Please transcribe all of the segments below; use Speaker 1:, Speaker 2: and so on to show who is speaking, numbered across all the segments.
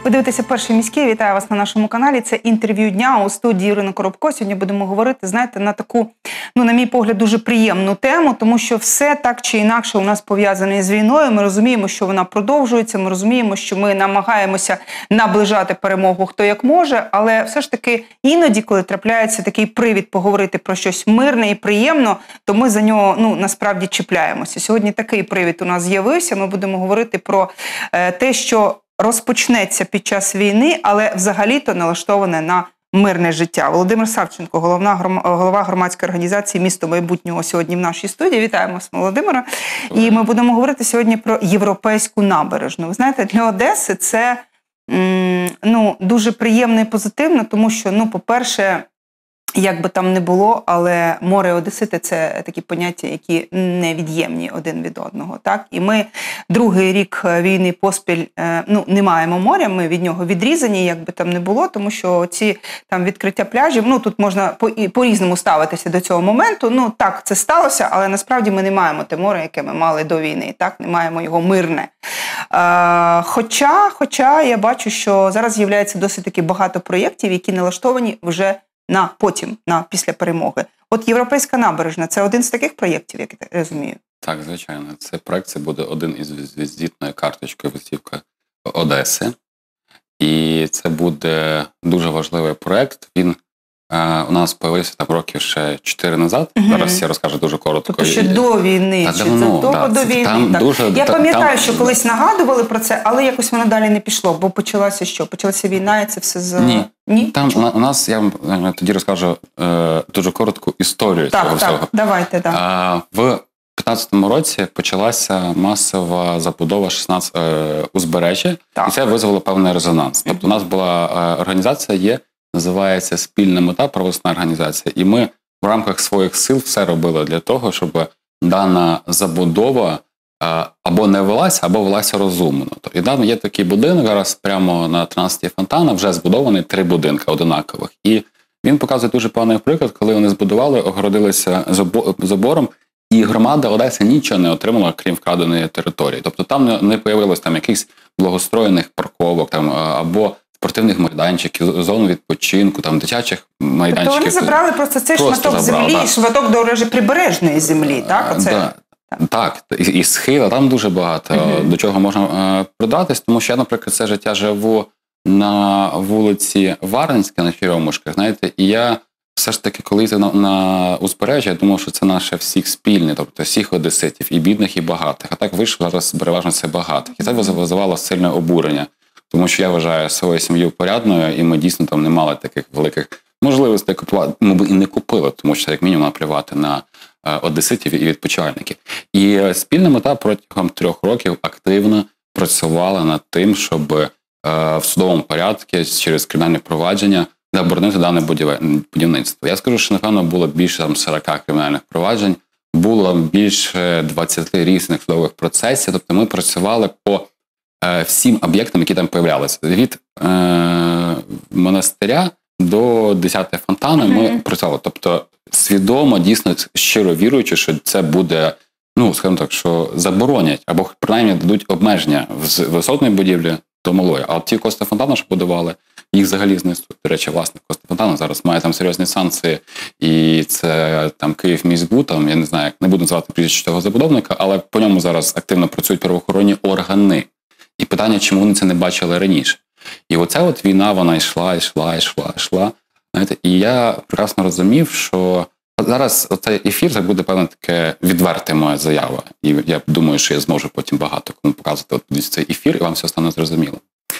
Speaker 1: Ви дивитеся «Перший міський». Вітаю вас на нашому каналі. Це інтерв'ю дня у студії Ірини Коробко. Сьогодні будемо говорити, знаєте, на таку, на мій погляд, дуже приємну тему, тому що все так чи інакше у нас пов'язане з війною. Ми розуміємо, що вона продовжується, ми розуміємо, що ми намагаємося наближати перемогу хто як може, але все ж таки іноді, коли трапляється такий привід поговорити про щось мирне і приємно, то ми за нього, насправді чіпляємося. Сьогодні такий привід у нас з'явився. Ми будемо говорити про те, що розпочнеться під час війни, але взагалі-то налаштоване на мирне життя. Володимир Савченко, голова громадської організації «Місто майбутнього» сьогодні в нашій студії. Вітаємо вас, Володимира. І ми будемо говорити сьогодні про Європейську набережну. Ви знаєте, для Одеси це дуже приємно і позитивно, тому що, по-перше, як би там не було, але море Одесити – це такі поняття, які невід'ємні один від одного. Так? І ми другий рік війни поспіль не маємо моря, ми від нього відрізані, як би там не було, тому що ці там відкриття пляжів, тут можна по-різному ставитися до цього моменту. Так, це сталося, але насправді ми не маємо те море, яке ми мали до війни, так? Не маємо його мирне. Хоча я бачу, що зараз з'являється досить таки багато проєктів, які налаштовані вже на потім, після перемоги. От Європейська набережна – це один з таких проєктів, як я розумію?
Speaker 2: Так, звичайно. Цей проєкт – це буде один із візитною карточкою висівка Одеси. І це буде дуже важливий проєкт. Він у нас з'явився там років ще 4 назад. Зараз я розкажу дуже коротко.
Speaker 1: Тобто ще до війни, чи задовго до війни. Я пам'ятаю, що колись нагадували про це, але якось воно далі не пішло, бо почалася що? Почалася війна і це все за...
Speaker 2: Ні? Там у нас, я вам тоді розкажу дуже коротку історію цього всього.
Speaker 1: Так, давайте, так.
Speaker 2: В 2015 році почалася масова забудова узбережжя, і це визвало певний резонанс. Тобто у нас була організація, називається «Спільна мета», правозахисна організація, і ми в рамках своїх сил все робили для того, щоб дана забудова або не велася, або велася розумно. І там є такий будинок, зараз прямо на 13-й Фонтана вже збудовані 3 будинки одинакових. І він показує дуже поганий приклад, коли вони збудували, огородилися забором, і громада Одеси нічого не отримала, крім вкраденої території. Тобто там не появилось якихось благоустроєних парковок або спортивних майданчиків, зон відпочинку, дитячих майданчиків.
Speaker 1: Тобто вони забрали просто цей шматок землі, і шматок до прибережної землі, так?
Speaker 2: Так, і схила там дуже багато, до чого можна придатись, тому що я, наприклад, все життя живу на вулиці Варненська, на Черемушках, знаєте, і я все ж таки, коли йду на узбережжя, я думав, що це наше всіх спільне, тобто всіх одеситів, і бідних, і багатих. А так вийшло зараз переважно це багатих. І це визивало сильне обурення, тому що я вважаю свою сім'ю порядною, і ми дійсно там не мали таких великих можливостей купувати. Ми б і не купили, тому що, як мінімум, наплювати на одеситів і відпочивальників. І спільна мета протягом 3 років активно працювала над тим, щоб в судовому порядку через кримінальне провадження заборонити дане будівництво. Я скажу, що, напевно, було більше 40 кримінальних проваджень, було більше 20 різних судових процесів, тобто ми працювали по всім об'єктам, які там появлялися. Від монастиря до 10-ї Фонтани ми працювали. Тобто свідомо, дійсно, щиро віруючи, що це буде, скажімо так, що заборонять, або принаймні дадуть обмеження з висотної будівлі до малої. А от ті Коста Фонтана, що будували, їх взагалі знесуть. До речі, власник Коста Фонтана зараз має там серйозні санкції, і це там Київміськбуд, я не знаю, не буду називати прізвище того забудовника, але по ньому зараз активно працюють правоохоронні органи. І питання, чому вони це не бачили раніше. І оця війна, вона йшла. Знаєте, і я прекрасно розумів, що зараз оцей ефір, це буде, певно, таке відверта моя заява. І я думаю, що я зможу потім багато кому показувати цей ефір, і вам все стане зрозуміло.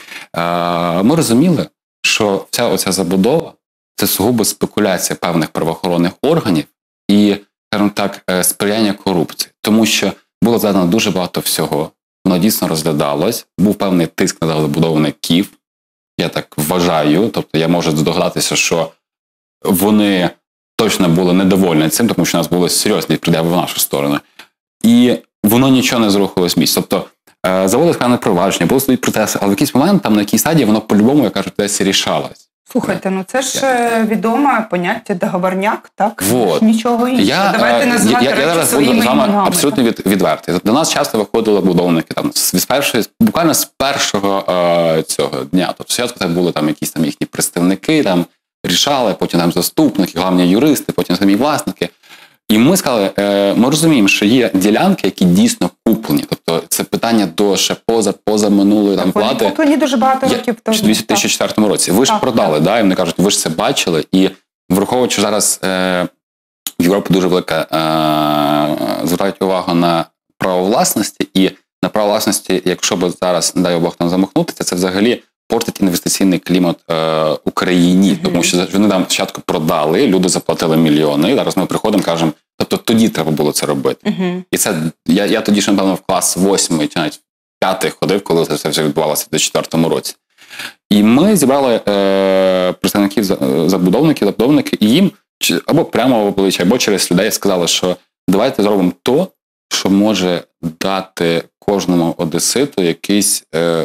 Speaker 2: Ми розуміли, що вся оця забудова – це сугубо спекуляція певних правоохоронних органів і, скажімо так, сприяння корупції. Тому що було задано дуже багато всього. Воно дійсно розглядалось, був певний тиск на забудовників, я так вважаю, тобто я можу здогадатися, що вони точно були недовольні цим, тому що у нас були серйозні пред'яви в нашу сторону. І воно нічого не зрухалось з місць. Тобто заводилось певне провадження, були свої протести, але в якийсь момент, на якій стадії, воно по-любому, як кажуть, десь рішалось.
Speaker 1: Слухайте, ну це ж відоме поняття договорняк, так?
Speaker 2: Вот.
Speaker 1: Нічого іншого. Давайте назвати
Speaker 2: я
Speaker 1: речі
Speaker 2: зараз
Speaker 1: своїми
Speaker 2: буду з вами
Speaker 1: іменами.
Speaker 2: абсолютно відвертий. До нас часто виходили будовники там буквально з першого цього дня. Тобто спочатку це були там якісь там їхні представники, там рішали, потім там заступники, головні юристи, потім самі власники. І ми сказали, ми розуміємо, що є ділянки, які дійсно куплені. Тобто це питання до ще поза минулої там влади.
Speaker 1: Вони куплені дуже багато років тому.
Speaker 2: В 2004 році. Ви ж продали, да? І вони кажуть, ви ж це бачили. І враховуючи зараз в Європі дуже велика звертають увагу на право власності. І на право власності, якщо б зараз, не дай Бог, там замахнутися, це взагалі портить інвестиційний клімат Україні. Тому що вони там спочатку продали, люди заплатили мільйони. І зараз ми приходимо, кажемо, тобто тоді треба було це робити. І це, я тоді ще, напевно, в клас 8 чи навіть 5 ходив, коли це все відбувалося в 2004 році. І ми зібрали представників забудовники, і їм або прямо в обличчя, або через людей сказали, що давайте зробимо то, що може дати кожному одеситу якийсь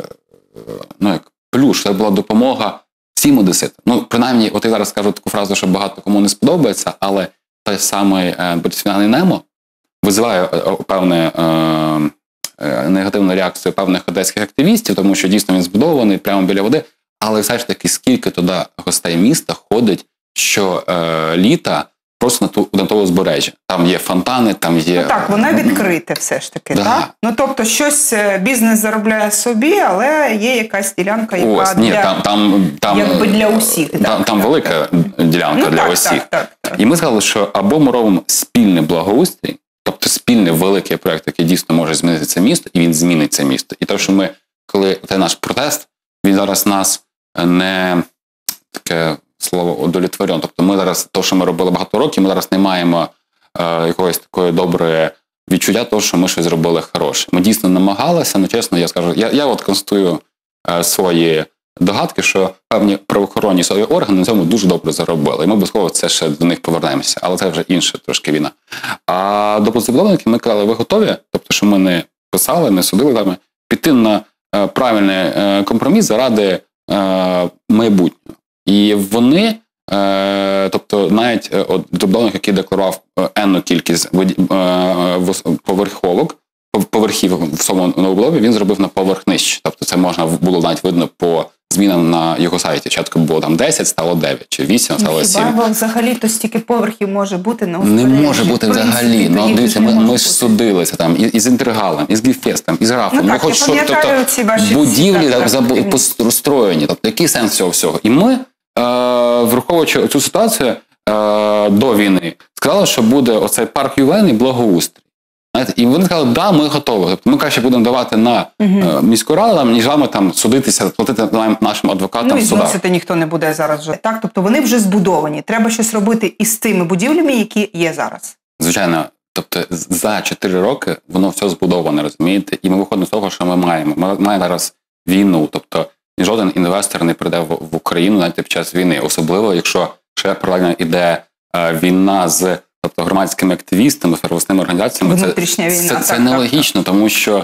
Speaker 2: як плюс. Це була допомога всім одеситам. Ну, принаймні, от я зараз скажу таку фразу, що багато кому не сподобається, але той самий Батьківський Немо визиває певне негативну реакцію певних одеських активістів, тому що дійсно він збудований прямо біля води, але все ж таки скільки туди гостей міста ходить літа просто на то узбережжя. Там є фонтани, там є...
Speaker 1: Ну, так, воно відкрите все ж таки,
Speaker 2: да.
Speaker 1: Так? Ну, тобто, щось бізнес заробляє собі, але є якась ділянка, яка якби для усіх.
Speaker 2: Там велика ділянка для усіх.
Speaker 1: Так.
Speaker 2: І ми сказали, що або ми робимо спільний благоустрій, тобто спільний великий проєкт, який дійсно може змінити це місто, і він змінить це місто. І те, що ми, коли це наш протест, він зараз нас не таке слово удовлетворено. Тобто ми зараз, то, що ми робили багато років, ми зараз не маємо якогось такої добре відчуття того, що ми щось зробили хороше. Ми дійсно намагалися, але чесно, я скажу, я от констатую свої догадки, що певні правоохоронні силові органи на цьому дуже добре заробили. І ми обов'язково це ще до них повернемося. Але це вже інша трошки війна. А до забудовників ми казали, ви готові? Тобто, що ми не писали, не судили там, піти на правильний компроміс заради майбутнього. І вони, тобто навіть забудовник, який декларував енну кількість поверхів в своєму новобудові, він зробив на поверх нижче. Тобто це можна було навіть видно по змінам на його сайті. Спочатку було там 10, стало 9, чи 8, стало 7.
Speaker 1: Хіба взагалі-то стільки поверхів може бути на узбережжі?
Speaker 2: Не може бути взагалі. Ну, дивіться, ми ж судилися там і з Інтергалом, і з Гіфестом, і з Рафом.
Speaker 1: Ну, так, я пам'ятаю ці ваші
Speaker 2: будівлі розстроєні. Тобто, який сенс цього всього? І ми, враховуючи цю ситуацію до війни, сказали, що буде оцей парк Ювен і благоустрій. І вони сказали, да, ми готові. Тобто ми краще будемо давати на міську раду, ніж вами там судитися, платити нашим адвокатам в судах.
Speaker 1: Ну, і зносити ніхто не буде зараз вже. Так, тобто вони вже збудовані. Треба щось робити із тими будівлями, які є зараз.
Speaker 2: Звичайно. Тобто за 4 роки воно все збудоване, розумієте? І ми виходимо з того, що ми маємо. Ми маємо зараз війну. Тобто жоден інвестор не прийде в Україну навіть під час війни. Особливо, якщо ще паралельно йде війна з громадськими активістами, правозахисними організаціями.
Speaker 1: Внутрішня війна.
Speaker 2: Це нелогічно, тому що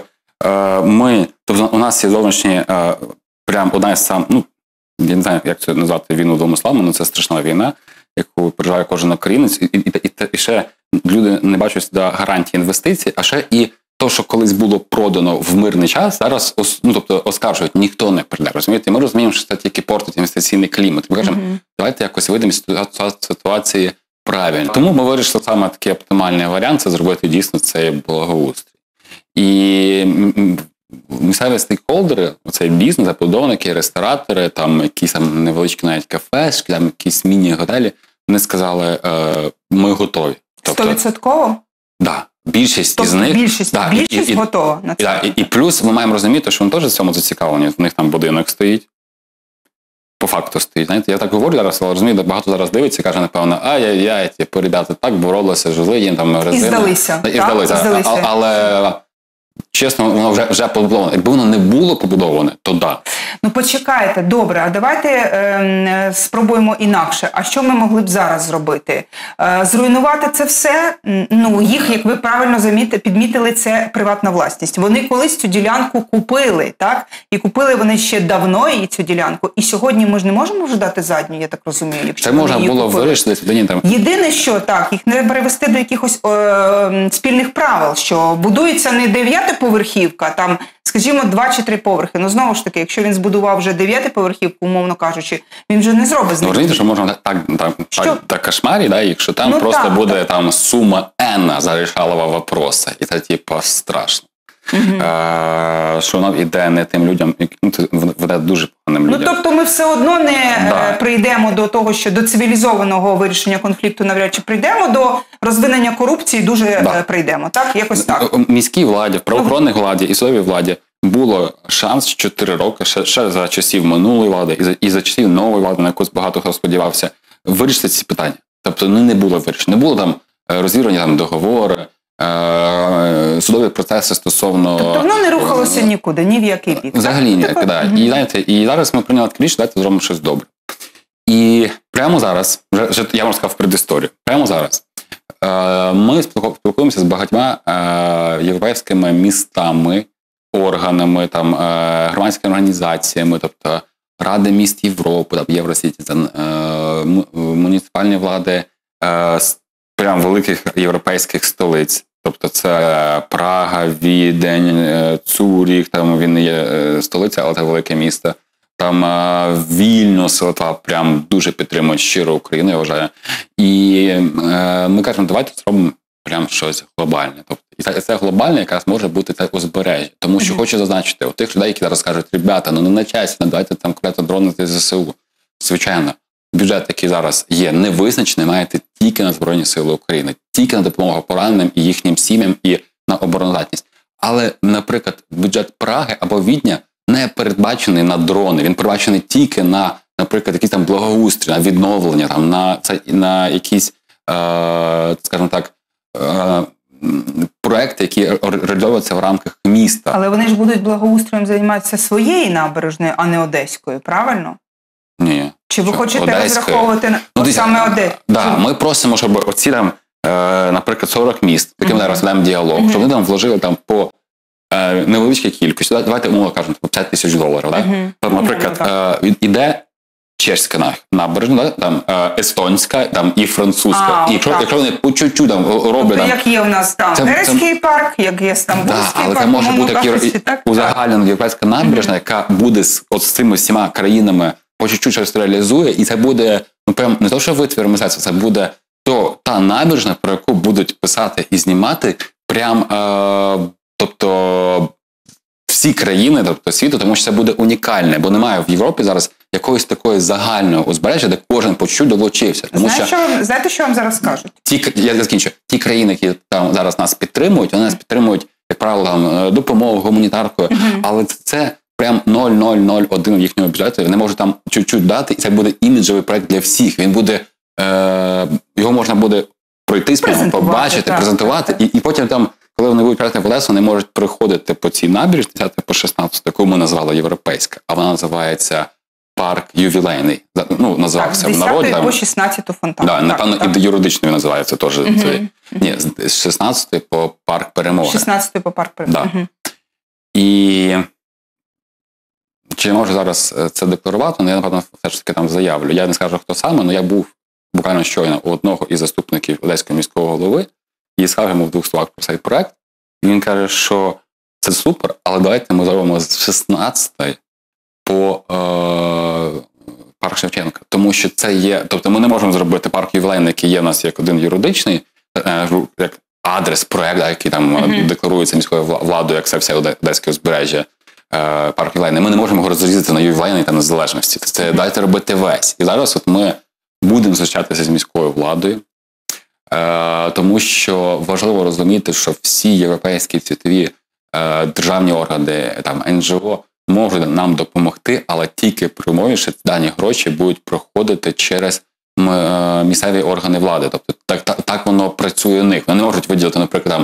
Speaker 2: тобто у нас є зовнішні, прям одна із я не знаю, як це назвати війну двома словами, але це страшна війна, яку переживає кожен українець, і ще люди не бачать сюди гарантії інвестицій, а ще і то, що колись було продано в мирний час, зараз оскаржують, ніхто не прийде, розумієте? Ми розуміємо, що це тільки портить інвестиційний клімат. Ми кажемо, давайте якось вийдемо з ситуації правильно. Тому ми вирішили саме такий оптимальний варіант – це зробити дійсно цей благоустрій. І місцеві стейкхолдери, оцей бізнес, забудовники, ресторатори, там якісь там невеличкі навіть кафешки, там якісь міні-готелі, вони сказали, ми готові.
Speaker 1: 100%?
Speaker 2: Да. Більшість із них...
Speaker 1: Більшість готова на це.
Speaker 2: І плюс ми маємо розуміти, що вони теж в цьому зацікавлені. В них там будинок стоїть. По факту стоїть. Знаєте, я так говорю зараз, але розумію, багато зараз дивиться і каже, напевно, ай-яй-яй, ребята так боролися, жили, їм там резина.
Speaker 1: І здалися.
Speaker 2: Але чесно, воно вже побудоване. Якби воно не було побудоване, то да.
Speaker 1: Ну, почекайте, добре, а давайте спробуємо інакше. А що ми могли б зараз зробити? Зруйнувати це все? Ну, їх, як ви правильно підмітили, це приватна власність. Вони колись цю ділянку купили, так? І купили вони ще давно її, цю ділянку. І сьогодні ми ж не можемо вже дати задню, я так розумію.
Speaker 2: Це можна було вирішити. Там...
Speaker 1: Єдине, що так, їх не перевести до якихось спільних правил, що будується не 9-поверхівка, там, скажімо, 2 чи 3 поверхи. Ну, знову ж таки, якщо він збудував вже 9-поверхівку, умовно кажучи, він вже не зробить з них.
Speaker 2: Розумієте, що можна так кошмарі, да, якщо там просто буде там сума N за рішалого вопроса. І це, типу, страшно. Що воно йде не тим людям, веде дуже поганим людям.
Speaker 1: Ну, тобто ми все одно не прийдемо до того, що до цивілізованого вирішення конфлікту навряд чи прийдемо, до розвинення корупції дуже прийдемо, так? Якось так.
Speaker 2: У міській владі, в правоохоронній владі і судовій владі було шанс 4 роки, ще за часів минулої влади і за часів нової влади, на якусь багато хто сподівався, вирішити ці питання. Тобто не було вирішено. Не було там розірвані там договори, судові процеси стосовно...
Speaker 1: Тобто воно не рухалося нікуди, ні в який бік.
Speaker 2: Взагалі ніяк, так. І, знаєте, і зараз ми прийняли таке рішення, давайте зробимо щось добре. І прямо зараз, вже я можу сказати в предісторію, прямо зараз ми спілкуємося з багатьма європейськими містами, органами, там, громадськими організаціями, тобто Ради міст Європи, Євросітізен, муніципальні влади прям великих європейських столиць. Тобто це Прага, Відень, Цюріх, там він не є столиця, але це велике місто. Там Вільнюс, Литва прям дуже підтримують щиро Україну, я вважаю. І ми кажемо, давайте зробимо прям щось глобальне. Тобто, і це глобальне якраз може бути це узбережжя. Тому що хочу зазначити, у тих людей, які зараз кажуть, ребята, ну не на часі, давайте там купляти дрони з ЗСУ. Звичайно, бюджет, який зараз є, не визначений, маєте тільки на Збройні Сили України, тільки на допомогу пораненим і їхнім сім'ям, і на обороноздатність. Але, наприклад, бюджет Праги або Відня не передбачений на дрони, він передбачений тільки на, наприклад, якісь там благоустрій, на відновлення, там, на якісь, скажімо так, проекти, які реалізовуються в рамках міста.
Speaker 1: Але вони ж будуть благоустроєм займатися своєї набережної, а не Одеською, правильно?
Speaker 2: Ні.
Speaker 1: Чи ви хочете розраховувати саме Одесу?
Speaker 2: Так, ми просимо, щоб оці там, наприклад, 40 міст, яким зараз ведемо діалог, щоб вони там вложили там по невеличкій кількості, давайте, умовно кажемо, по $5,000. Наприклад, іде чеська набережна, там естонська, там і французька. І якщо вони по чуть-чуть там роблять...
Speaker 1: Тобто, як є у нас там Терезький парк, як є Стамбульський парк.
Speaker 2: Але це може бути узагальнена європейська набережна, яка буде з цими всіма країнами по чуть-чуть щось реалізує, і це буде, ну прям не то, що витвір мистецтва, це буде та набережна, про яку будуть писати і знімати прям, тобто всі країни, тобто світу, тому що це буде унікальне, бо немає в Європі зараз якоїсь такої загального узбережжя, де кожен по чуть долучився.
Speaker 1: Знаєте, що вам зараз скажуть?
Speaker 2: Я закінчу. Ті країни, які там зараз нас підтримують, вони нас підтримують, як правило, там, допомогою, гуманітаркою, але це прям 0,001 їхнього бюджету, вони можуть там чуть-чуть дати, і це буде іміджовий проект для всіх. Він буде, його можна буде пройтись, побачити, презентувати, і потім там, коли вони будуть працювати в Одесу, вони можуть приходити по цій набережні, 10 по 16, яку ми назвали європейська, а вона називається парк ювілейний. Ну, називався в народі.
Speaker 1: З 10 по 16 фонтан.
Speaker 2: Так, напевно, і юридично називається теж. Ні, з 16 по парк Перемоги.
Speaker 1: 16 по парк Перемоги.
Speaker 2: І чи я можу зараз це декларувати, я, напевно, все ж таки там заявлю. Я не скажу, хто саме, але я був буквально щойно у одного із заступників Одеського міського голови і сказав йому в 2 словах про цей проект. І він каже, що це супер, але давайте ми зробимо з 16 по парк Шевченка. Тому що це є, тобто ми не можемо зробити парк ювілейний, який є в нас як один юридичний, як адрес, проект, який там декларується міською владою, як це все Одеське узбережжя, парк ювілейний. Ми не можемо його розрізати на ювілейний та незалежності. Це дайте робити весь. І зараз от ми будемо зустрічатися з міською владою, тому що важливо розуміти, що всі європейські світові державні органи, там НГО, можуть нам допомогти, але тільки при умові, що дані гроші будуть проходити через місцеві органи влади. Тобто так воно працює у них. Вони не можуть виділити, наприклад, там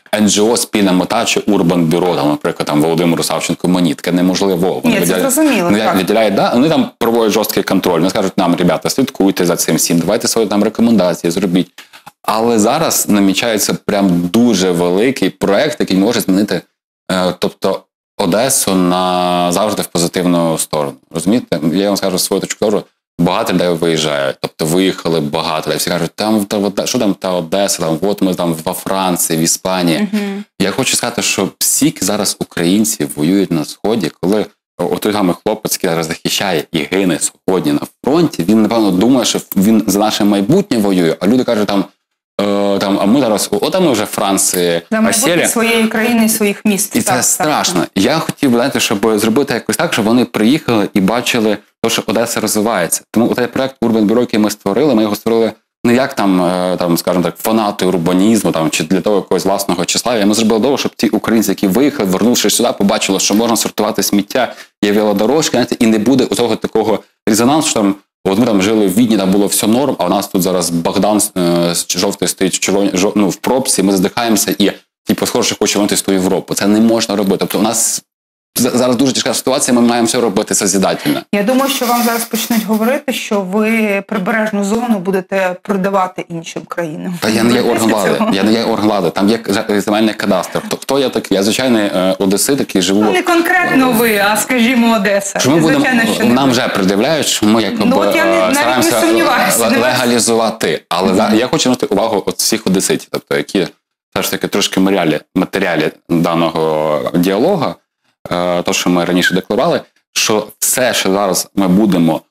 Speaker 2: НГО спільна мета чи Урбан Бюро, там, наприклад, там Володимиру Савченко, мені таке неможливо.
Speaker 1: Ні, це зрозуміло.
Speaker 2: Виділяють, да, вони там проводять жорсткий контроль. Вони скажуть нам, ребята, слідкуйте за цим всім, давайте свої там рекомендації зробіть. Але зараз намічається прям дуже великий проект, який може змінити, тобто, Одесу назавжди в позитивну сторону. Розумієте? Я вам скажу свою точку зору, багато людей виїжджають, тобто виїхали багато людей. Всі кажуть, що там та Одеса, там, от ми там во Франції, в Іспанії. Я хочу сказати, що всі зараз українці воюють на Сході, коли той самий хлопець, який зараз захищає і гине сьогодні на фронті, він, напевно, думає, що він за наше майбутнє воює, а люди кажуть, а ми зараз, ми вже Франції,
Speaker 1: за майбутнє своєї країни і своїх міст.
Speaker 2: І це страшно. Я хотів би, знаєте, щоб зробити якось так, щоб вони приїхали і бачили, що Одеса розвивається. Тому цей проект Урбан Бюро, який ми створили, ми його створили не як там, скажімо так, фанати урбанізму там, чи для того якогось власного числа. Ми зробили довго, щоб ті українці, які виїхали, вернувшись сюди, побачили, що можна сортувати сміття, є велодорожки, знаєте, і не буде у того такого резонансу, що там, от ми там жили в Відні, там було все норм, а у нас тут зараз Богдан жовтий стоїть в пробці, ми задихаємося і схоже, хоче вернутися в Європу. Це не можна робити. Тобто у нас зараз дуже тяжка ситуація, ми маємо все робити созидательно.
Speaker 1: Я думаю, що вам зараз почнуть говорити, що ви прибережну зону будете продавати іншим країнам.
Speaker 2: Та я не є орган влади. Я не є орган влади. Там є земельний кадастр. Хто я такий? Я звичайний одесит, який живу.
Speaker 1: Ну, не конкретно ви, а скажімо, Одеса.
Speaker 2: Що ми будемо, нам вже придивляють, що ми стараємося легалізувати. Але я хочу звернути увагу от всіх одеситів, тобто які все ж таки трошки матеріалі даного діалогу, то, що ми раніше декларували, що все, що зараз ми будемо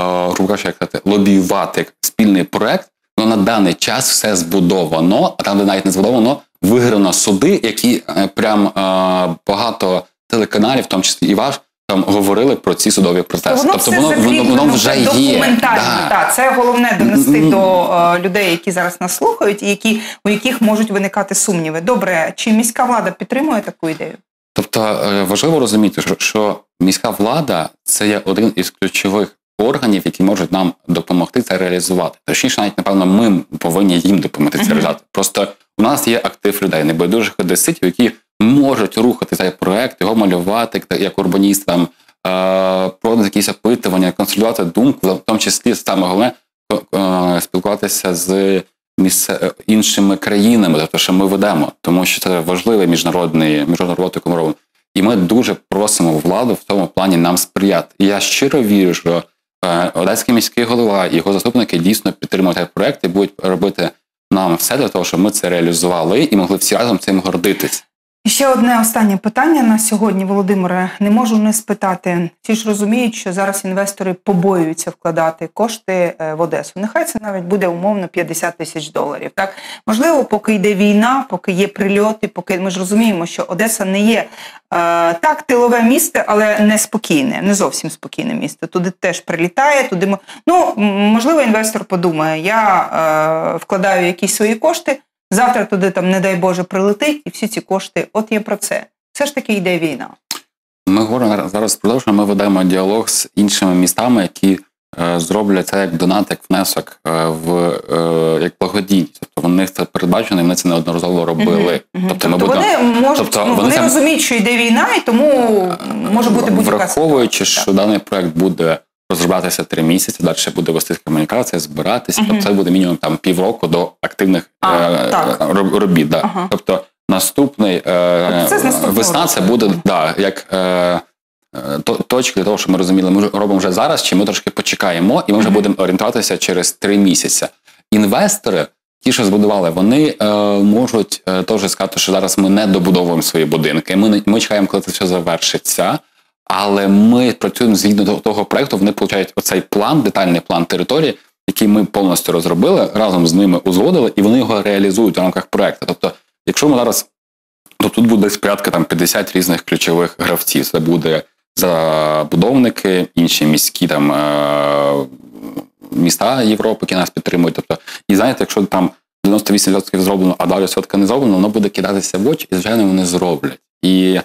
Speaker 2: лобіювати як спільний проект, на даний час все збудовано, а там, де навіть не збудовано, виграно суди, які прям багато телеканалів, в тому числі і ваш, там говорили про ці судові процеси.
Speaker 1: Тобто воно вже є. Документально, так. Це головне донести до людей, які зараз нас слухають, і у яких можуть виникати сумніви. Добре, чи міська влада підтримує таку ідею?
Speaker 2: Тобто важливо розуміти, що міська влада – це є один із ключових органів, які можуть нам допомогти це реалізувати. Точніше, навіть, напевно, ми повинні їм допомогти це реалізувати. Просто у нас є актив людей, небайдужих одеситів, які можуть рухати цей проект, його малювати, як урбаніст, там, проводити якісь опитування, консолідувати думку, в тому числі, саме головне, спілкуватися з іншими країнами, тобто, що ми ведемо, тому що це важливий міжнародний робота, яку ми робимо. І ми дуже просимо владу в цьому плані нам сприяти. І я щиро вірю, що Одеський міський голова і його заступники дійсно підтримують цей проект і будуть робити нам все для того, щоб ми це реалізували і могли всі разом цим гордитись.
Speaker 1: І ще одне останнє питання на сьогодні, Володимире. Не можу не спитати. Всі ж розуміють, що зараз інвестори побоюються вкладати кошти в Одесу. Нехай це навіть буде умовно $50 тисяч. Так? Можливо, поки йде війна, поки є прильоти, поки ми ж розуміємо, що Одеса не є так тилове місто, але не спокійне, не зовсім спокійне місто. Туди теж прилітає, туди можливо, інвестор подумає, я вкладаю якісь свої кошти, завтра туди, там, не дай Боже, прилетить, і всі ці кошти, от є про це. Все ж таки йде війна.
Speaker 2: Ми говоримо зараз продовжуємо, ми ведемо діалог з іншими містами, які зроблять це як донат, як внесок, як благодійність. Тобто вони це передбачено, і вони це неодноразово робили.
Speaker 1: Вони розуміють, що йде війна, і тому може бути будь-яка ситуація.
Speaker 2: Враховуючи, що даний проект буде розроблятися 3 місяці, далі буде вести комунікація, збиратися, тобто це буде мінімум там півроку до активних робіт. Да. Тобто наступний весна це буде як точки для того, щоб ми розуміли, ми робимо вже зараз, чи ми трошки почекаємо, і ми вже будемо орієнтуватися через 3 місяці. Інвестори, ті, що збудували, вони можуть теж сказати, що зараз ми не добудовуємо свої будинки, ми чекаємо, коли це все завершиться. Але ми працюємо згідно до того проєкту, вони отримують оцей план, детальний план території, який ми повністю розробили, разом з ними узгодили, і вони його реалізують в рамках проєкту. Тобто, якщо ми зараз, то тут буде десь порядка 50 різних ключових гравців. Це буде забудовники, інші міські міста Європи, які нас підтримують. Тобто, і знаєте, якщо там 98% зроблено, а далі відсотка не зроблено, воно буде кидатися в очі, і, звичайно, вони зроблять. І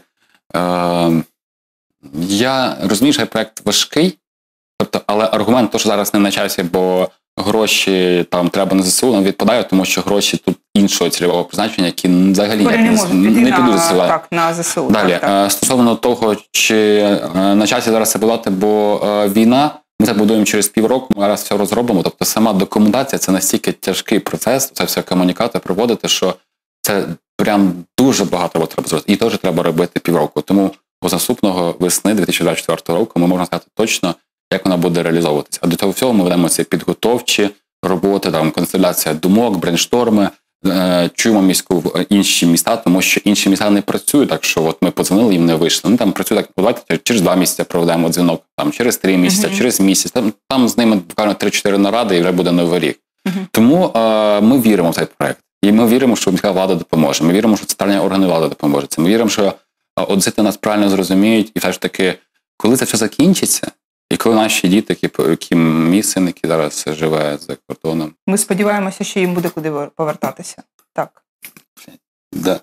Speaker 2: я розумію, що проєкт важкий, тобто, але аргумент, що зараз не на часі, бо гроші там треба на ЗСУ, нам відпадає, тому що гроші тут іншого цільового призначення, які взагалі
Speaker 1: не можуть
Speaker 2: не підуть за
Speaker 1: так, на ЗСУ.
Speaker 2: Далі,
Speaker 1: так.
Speaker 2: Стосовно того, чи на часі зараз це подати, бо війна, ми це будуємо через півроку, ми зараз все розробимо. Тобто сама документація – це настільки тяжкий процес, це все комунікати проводити, що це прям дуже багато роботи треба зробити. І теж треба робити півроку. Тому з наступного весни 2024 року ми можемо сказати точно, як вона буде реалізовуватися. А до цього всього ми ведемо ці підготовчі роботи, там консолідація думок, брейншторми, чуємо інші міста, тому що інші міста не працюють так, що от ми подзвонили, їм не вийшло. Вони там працюють так, давайте через 2 місяці проведемо дзвінок, там через 3 місяці, через місяць. Там з ними буквально 3-4 наради і вже буде новий рік. Тому ми віримо в цей проект. І ми віримо, що міська влада допоможе. Ми віримо, що центральні органи влади допоможуть. Ми віримо, що одесити нас правильно зрозуміють. І все ж таки, коли це все закінчиться, і коли наші діти, які мій син, який зараз живе за кордоном.
Speaker 1: Ми сподіваємося, що їм буде куди повертатися. Так.
Speaker 2: Да.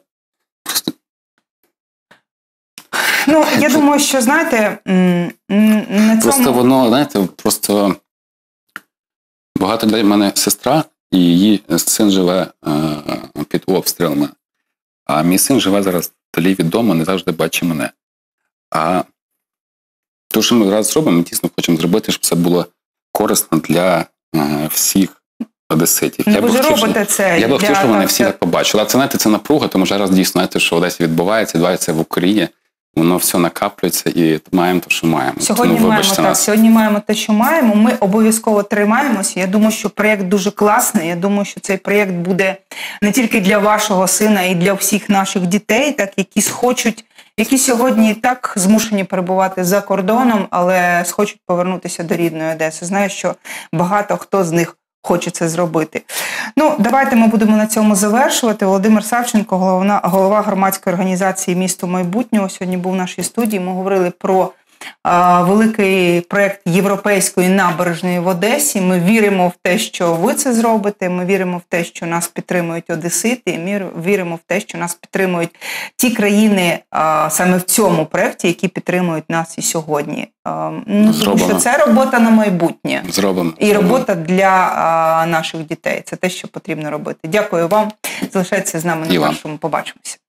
Speaker 1: Ну, я думаю, що, знаєте, на цьому...
Speaker 2: Просто воно, знаєте, просто багато людей. У мене сестра, і її син живе під обстрілами. А мій син живе зараз вдалі від дому, не завжди бачить мене. А те, що ми зараз зробимо, ми дійсно хочемо зробити, щоб це було корисно для всіх одеситів.
Speaker 1: Ви вже робите це.
Speaker 2: Я би хотів, щоб вони всі так побачили. А це, знаєте, це напруга, тому що зараз дійсно, знаєте, що в Одесі відбувається в Україні. Воно все накаплюється і маємо те, що маємо.
Speaker 1: Сьогодні маємо те, що маємо. Ми обов'язково тримаємося. Я думаю, що проєкт дуже класний. Я думаю, що цей проєкт буде не тільки для вашого сина, а й для всіх наших дітей, так, які сьогодні так змушені перебувати за кордоном, але схочуть повернутися до рідної Одеси. Знаю, що багато хто з них хоче це зробити. Ну, давайте ми будемо на цьому завершувати. Володимир Савченко, голова громадської організації «Місто майбутнього», сьогодні був в нашій студії. Ми говорили про великий проєкт Європейської набережної в Одесі. Ми віримо в те, що ви це зробите, ми віримо в те, що нас підтримують одесити, і ми віримо в те, що нас підтримують ті країни саме в цьому проєкті, які підтримують нас і сьогодні. Тому що це робота на майбутнє.
Speaker 2: Зробимо.
Speaker 1: І робота для наших дітей. Це те, що потрібно робити. Дякую вам. Залишайтеся з нами на першому. Побачимося.